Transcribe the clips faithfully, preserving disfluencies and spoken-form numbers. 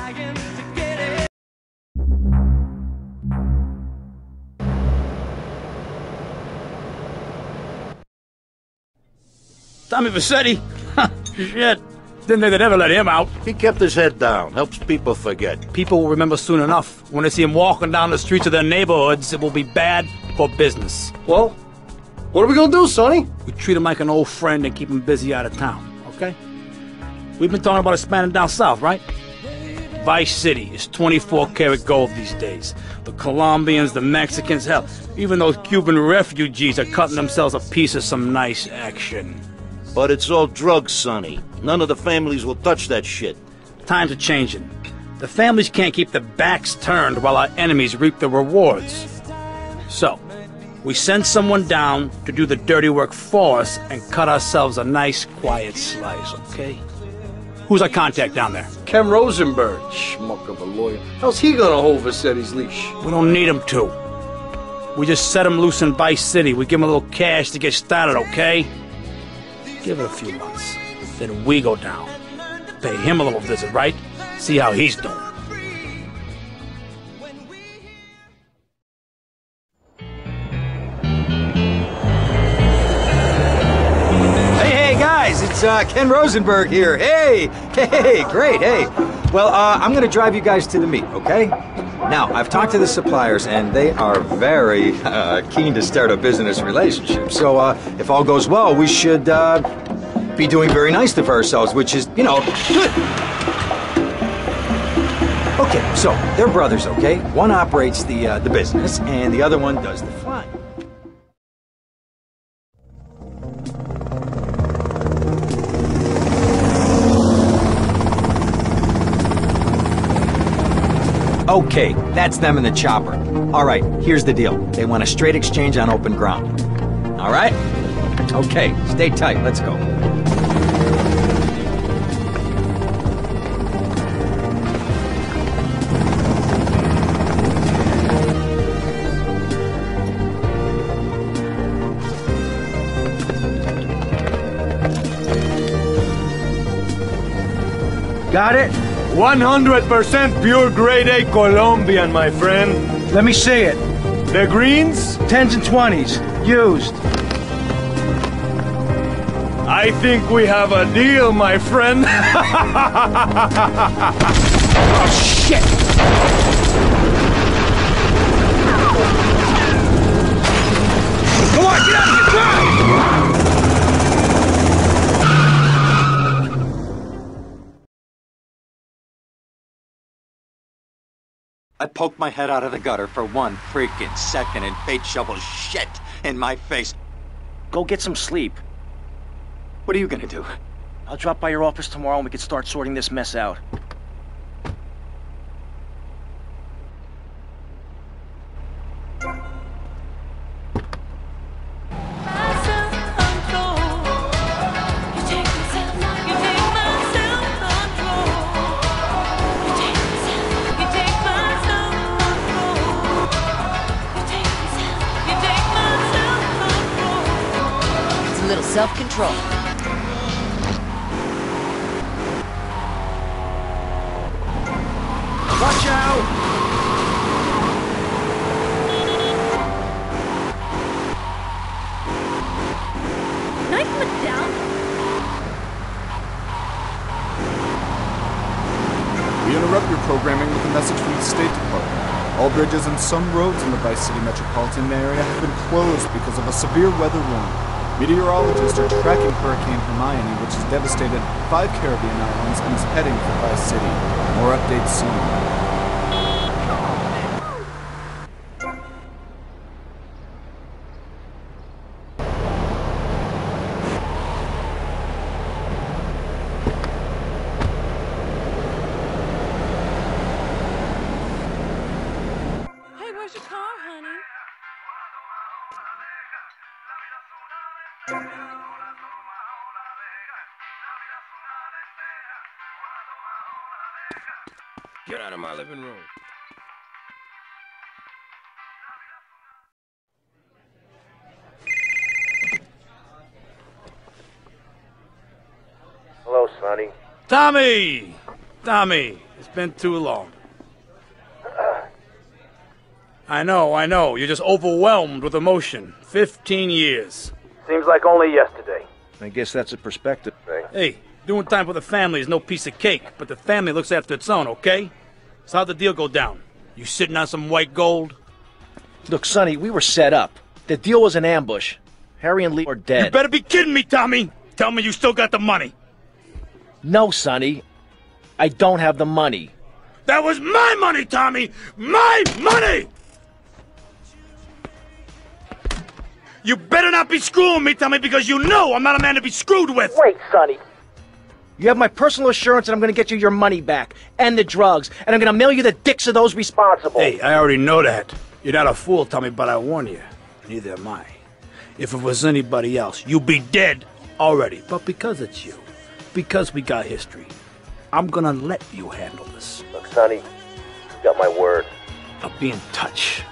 Tommy Vercetti? Shit. Didn't think they'd ever let him out. He kept his head down. Helps people forget. People will remember soon enough. When they see him walking down the streets of their neighborhoods, it will be bad for business. Well, what are we gonna do, Sonny? We treat him like an old friend and keep him busy out of town, okay? We've been talking about expanding down south, right? Vice City is twenty-four karat gold these days. The Colombians, the Mexicans, hell, even those Cuban refugees are cutting themselves a piece of some nice action. But it's all drugs, Sonny. None of the families will touch that shit. Times are changing. The families can't keep their backs turned while our enemies reap the rewards. So, we send someone down to do the dirty work for us and cut ourselves a nice, quiet slice, okay? Who's our contact down there? Ken Rosenberg. Schmuck of a lawyer. How's he gonna hold Vercetti's leash? We don't need him to. We just set him loose in Vice City. We give him a little cash to get started, okay? Give it a few months. Then we go down. Pay him a little visit, right? See how he's doing. Hey, hey, guys, it's uh, Ken Rosenberg here. Hey, hey, great, hey. Well, uh, I'm gonna drive you guys to the meet, okay? Now, I've talked to the suppliers, and they are very uh, keen to start a business relationship. So, uh, if all goes well, we should uh, be doing very nicely for ourselves, which is, you know, good. Okay, so they're brothers, okay? One operates the uh, the business, and the other one does the flying. Okay, that's them in the chopper. All right, here's the deal. They want a straight exchange on open ground. All right? Okay, stay tight. Let's go. Got it? one hundred percent pure grade A Colombian, my friend. Let me see it. The greens? Tens and twenties. Used. I think we have a deal, my friend. Oh, shit! Come on, get out of here! Drive! I poked my head out of the gutter for one freaking second and fate shovels shit in my face. Go get some sleep. What are you gonna do? I'll drop by your office tomorrow and we can start sorting this mess out. Self-control. Watch out! Knife him down. We interrupt your programming with a message from the State Department. All bridges and some roads in the Vice City metropolitan area have been closed because of a severe weather warning. Meteorologists are tracking Hurricane Hermione, which has devastated five Caribbean islands and is heading for Vice City. More updates soon. Hey, where's your car, honey? Get out of my living room. Hello, Sonny. Tommy! Tommy, it's been too long. I know, I know. You're just overwhelmed with emotion. Fifteen years. Seems like only yesterday. I guess that's a perspective thing. Hey, doing time for the family is no piece of cake, but the family looks after its own, okay? So how'd the deal go down? You sitting on some white gold? Look, Sonny, we were set up. The deal was an ambush. Harry and Lee are dead. You better be kidding me, Tommy! Tell me you still got the money. No, Sonny. I don't have the money. That was my money, Tommy! My money! You better not be screwing me, Tommy, because you know I'm not a man to be screwed with! Wait, Sonny. You have my personal assurance that I'm going to get you your money back, and the drugs, and I'm going to mail you the dicks of those responsible. Hey, I already know that. You're not a fool, Tommy, but I warn you. Neither am I. If it was anybody else, you'd be dead already. But because it's you, because we got history, I'm gonna let you handle this. Look, Sonny, you got my word. I'll be in touch.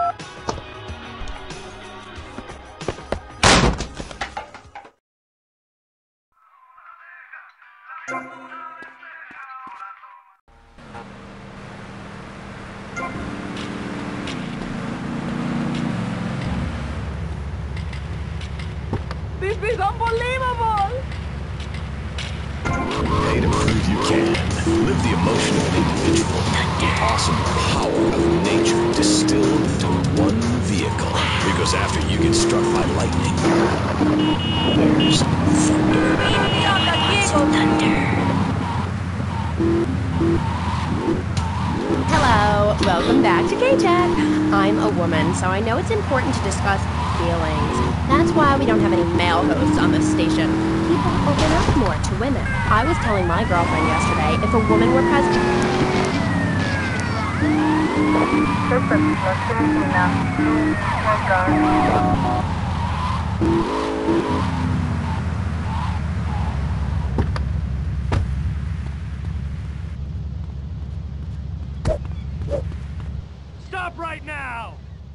This is unbelievable! Hey, to prove you can, live the emotion of an individual, the awesome power of nature distilled into one vehicle. Because after you get struck by lightning, there's thunder. Thunder. Hello, welcome back to K-Chat. I'm a woman, so I know it's important to discuss feelings. That's why we don't have any male hosts on this station. People open up more to women. I was telling my girlfriend yesterday, if a woman were present... Stop right now!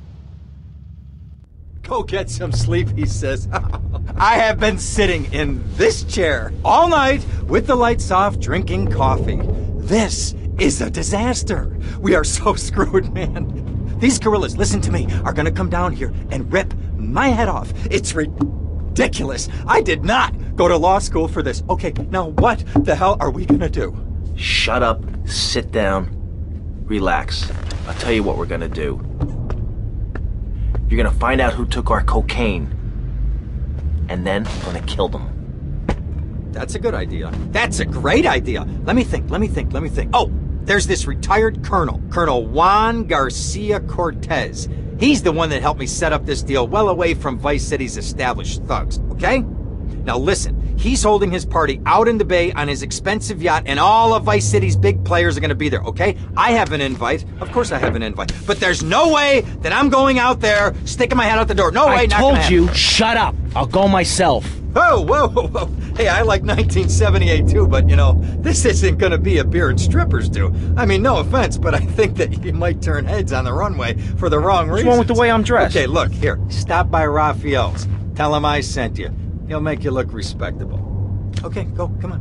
Go get some sleep, he says. I have been sitting in this chair all night with the lights off, drinking coffee. This is a disaster. We are so screwed, man. These gorillas, listen to me, are gonna come down here and rip my head off. It's ridiculous. I did not go to law school for this. Okay, now what the hell are we gonna do? Shut up, sit down, relax. I'll tell you what we're gonna do. You're gonna find out who took our cocaine. And then we're gonna kill them. That's a good idea. That's a great idea. Let me think, let me think, let me think. Oh, there's this retired colonel, Colonel Juan Garcia Cortez. He's the one that helped me set up this deal well away from Vice City's established thugs, okay? Now listen, he's holding his party out in the bay on his expensive yacht, and all of Vice City's big players are gonna be there, okay? I have an invite. Of course I have an invite. But there's no way that I'm going out there sticking my head out the door. No way, I not told gonna you, happen. shut up. I'll go myself. Whoa, whoa, whoa, whoa. Hey, I like nineteen seventy-eight too, but you know, this isn't gonna be a beer and strippers do. I mean, no offense, but I think that you might turn heads on the runway for the wrong reasons. What's wrong with the way I'm dressed? Okay, look, here, stop by Raphael's. Tell him I sent you. He'll make you look respectable. Okay, go, come on.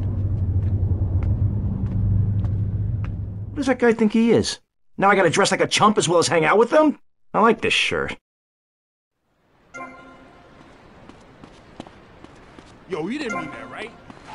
What does that guy think he is? Now I gotta dress like a chump as well as hang out with them? I like this shirt. Yo, you didn't mean that, right?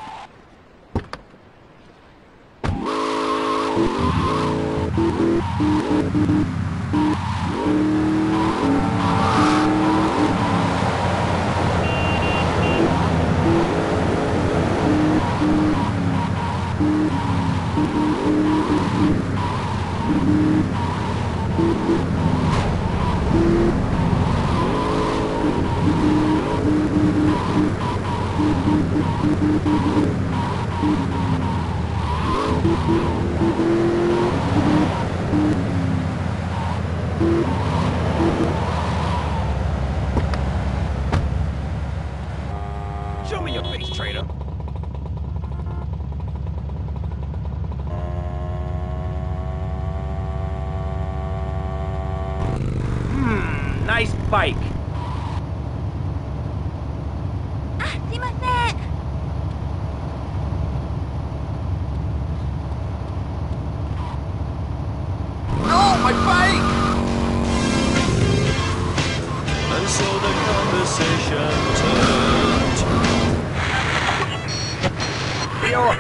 Show me your face, traitor. Hmm, nice bike. my bike! And so the conversation turned. Yo!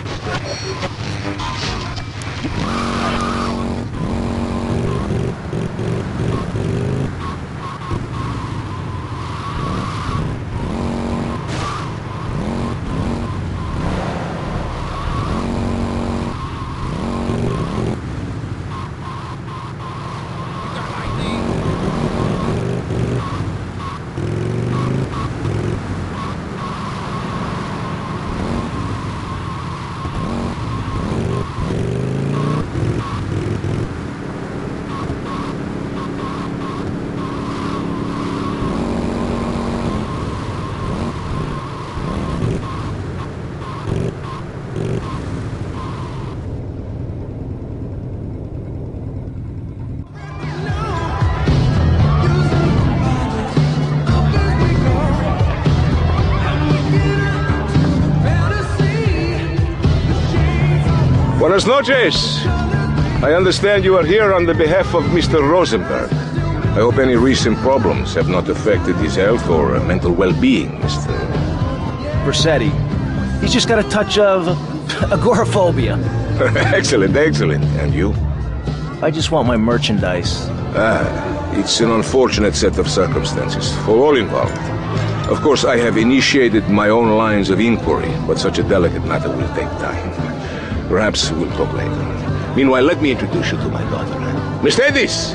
Buenas noches. I understand you are here on the behalf of Mister Rosenberg. I hope any recent problems have not affected his health or mental well-being, Mister Vercetti. He's just got a touch of agoraphobia. Excellent, excellent. And you? I just want my merchandise. Ah, it's an unfortunate set of circumstances for all involved. Of course, I have initiated my own lines of inquiry, but such a delicate matter will take time. Perhaps we'll talk later. Meanwhile, let me introduce you to my daughter. Miss Edis!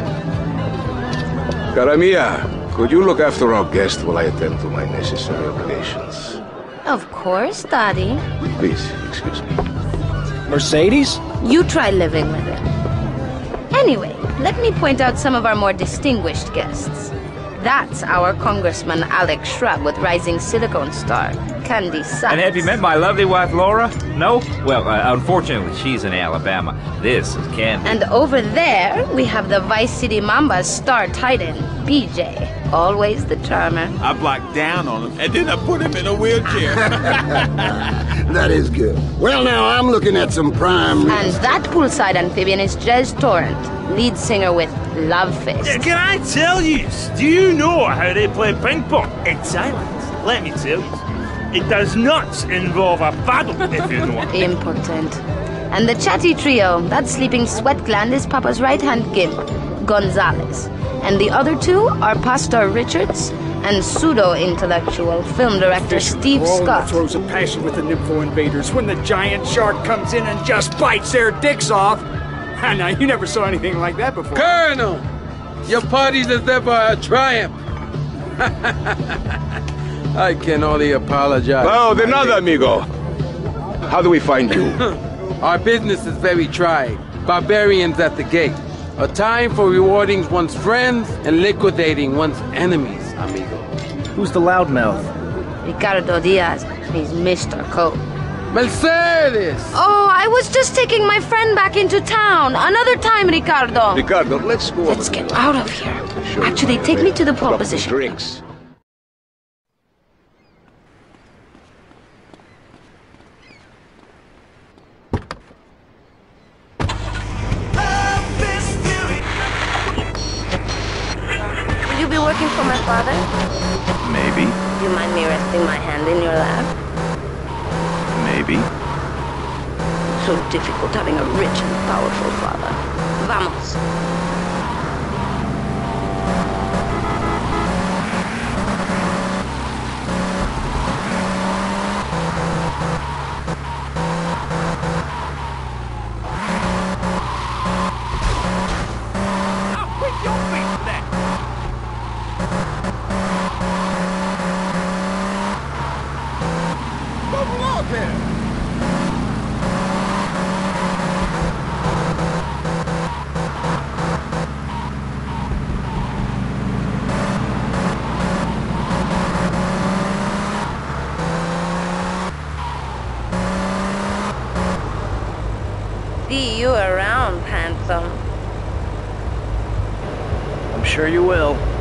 Cara mia, could you look after our guest while I attend to my necessary obligations? Of course, Daddy. Please, excuse me. Mercedes? You try living with it. Anyway, let me point out some of our more distinguished guests. That's our Congressman Alex Shrub with rising silicone star, Candy Sachs. And have you met my lovely wife, Laura? No? Well, uh, unfortunately, she's in Alabama. This is Candy. And over there, we have the Vice City Mamba's star titan, B J. Always the charmer. I blocked down on him, and then I put him in a wheelchair. That is good. Well, now I'm looking at some prime... And that poolside amphibian is Jez Torrent, lead singer with Love Fist. Yeah, can I tell you? Do you know how they play ping pong? It's silent. Let me tell you. It does not involve a paddle, if you know. Impotent. And the chatty trio, that sleeping sweat gland is Papa's right-hand gimp, Gonzalez. And the other two are Pastor Richards and pseudo-intellectual film director Steve Scott. Throws a passion with the Nympho invaders when the giant shark comes in and just bites their dicks off. Now, you never saw anything like that before. Colonel! Your party is ever a triumph. I can only apologize. Oh, de nada, amigo. How do we find you? Our business is very trying. Barbarians at the gate. A time for rewarding one's friends and liquidating one's enemies, amigo. Who's the loudmouth? Ricardo Diaz. He's Mister Cole. Mercedes! Oh, I was just taking my friend back into town. Another time, Ricardo. Ricardo, let's go. Let's get out of here. Actually, take me to the pole position. Drinks. Will you be working for my father? Maybe. Do you mind me resting my hand in your lap? Maybe. So difficult having a rich and powerful father. Vamos. I'll quit your face for that. Move along there. See you around, handsome. I'm sure you will.